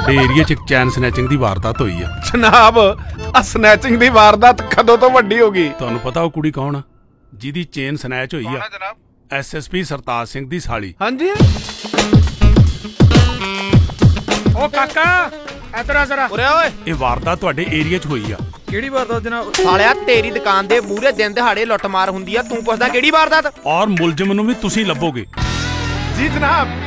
ਤੁਹਾਡੇ ਏਰੀਆ 'ਚ ਇੱਕ ਚੈਨ ਸਨੈਚਿੰਗ ਦੀ ਵਾਰਦਾਤ ਹੋਈ ਆ। ਜਨਾਬ ਆ ਸਨੈਚਿੰਗ ਦੀ ਵਾਰਦਾਤ ਕਦੋਂ ਤੋਂ ਵੱਡੀ ਹੋ ਗਈ? ਤੁਹਾਨੂੰ ਪਤਾ ਉਹ ਕੁੜੀ ਕੌਣ ਆ ਜਿਹਦੀ ਚੇਨ ਸਨੈਚ ਹੋਈ ਆ? ਜਨਾਬ ਐਸਐਸਪੀ ਸਰਤਾਜ ਸਿੰਘ ਦੀ ਸਾਲੀ। ਹਾਂਜੀ। ਓ ਕਾਕਾ ਇਧਰ ਆ ਜ਼ਰਾ। ਉਰੇ ਓਏ। ਇਹ ਵਾਰਦਾਤ ਤੁਹਾਡੇ ਏਰੀਆ 'ਚ ਹੋਈ ਆ। ਕਿਹੜੀ ਵਾਰਦਾਤ ਜਨਾਬ? ਸਾਲਿਆ ਤੇਰੀ ਦੁਕਾਨ ਦੇ ਮੂਹਰੇ ਦਿਨ ਦਿਹਾੜੇ ਲੁੱਟ ਮਾਰ ਹੁੰਦੀ ਆ, ਤੂੰ ਪੁੱਛਦਾ ਕਿਹੜੀ ਵਾਰਦਾਤ? ਔਰ ਮੁਲਜ਼ਮ ਨੂੰ ਵੀ ਤੁਸੀਂ ਲੱਭੋਗੇ। ਜੀ ਜਨਾਬ।